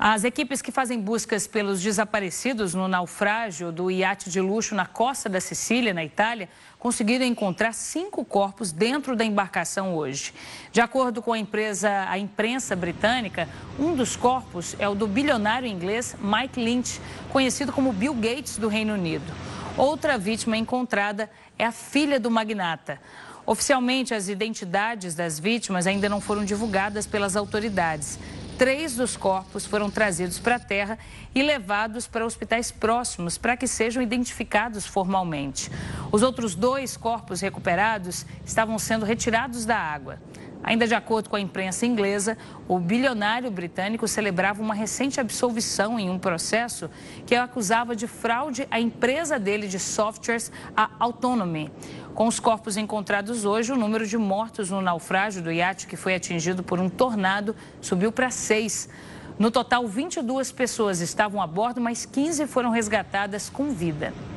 As equipes que fazem buscas pelos desaparecidos no naufrágio do iate de luxo na costa da Sicília, na Itália, conseguiram encontrar 5 corpos dentro da embarcação hoje. De acordo com a imprensa britânica, um dos corpos é o do bilionário inglês Mike Lynch, conhecido como Bill Gates do Reino Unido. Outra vítima encontrada é a filha do magnata. Oficialmente, as identidades das vítimas ainda não foram divulgadas pelas autoridades. 3 dos corpos foram trazidos para a terra e levados para hospitais próximos para que sejam identificados formalmente. Os outros 2 corpos recuperados estavam sendo retirados da água. Ainda de acordo com a imprensa inglesa, o bilionário britânico celebrava uma recente absolvição em um processo que o acusava de fraude à empresa dele de softwares, a Autonomy. Com os corpos encontrados hoje, o número de mortos no naufrágio do iate que foi atingido por um tornado subiu para 6. No total, 22 pessoas estavam a bordo, mas 15 foram resgatadas com vida.